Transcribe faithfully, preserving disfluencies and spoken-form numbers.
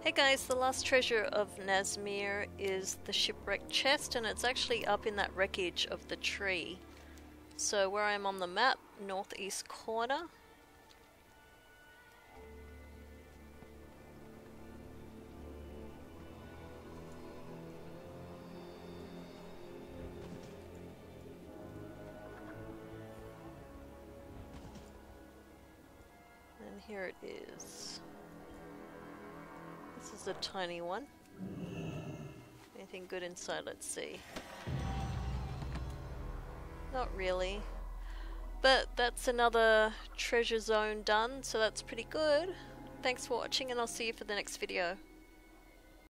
Hey guys, the last treasure of Nazmir is the Shipwrecked Chest, and it's actually up in that wreckage of the tree. So where I am on the map, northeast corner. And here it is. This is a tiny one. Anything good inside? Let's see. Not really. But that's another treasure zone done, so that's pretty good. Thanks for watching, and I'll see you for the next video.